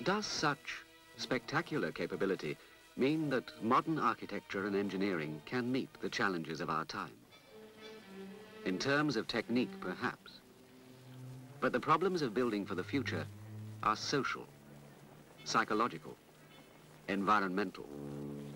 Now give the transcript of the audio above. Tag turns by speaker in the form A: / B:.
A: Does such spectacular capability mean that modern architecture and engineering can meet the challenges of our time? In terms of technique, perhaps. But the problems of building for the future are social, psychological, environmental.